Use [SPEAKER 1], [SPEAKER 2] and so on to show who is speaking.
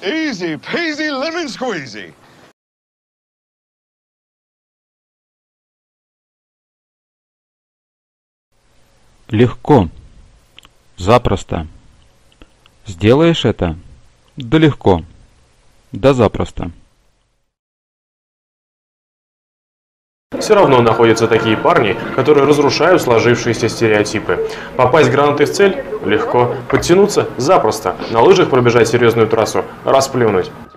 [SPEAKER 1] Easy-peasy lemon squeezy.
[SPEAKER 2] Легко. Запросто. Сделаешь это? Да легко. Да запросто.
[SPEAKER 3] Все равно находятся такие парни, которые разрушают сложившиеся стереотипы. Попасть гранатой в цель? Легко. Подтянуться? Запросто. На лыжах пробежать серьезную трассу? Расплюнуть.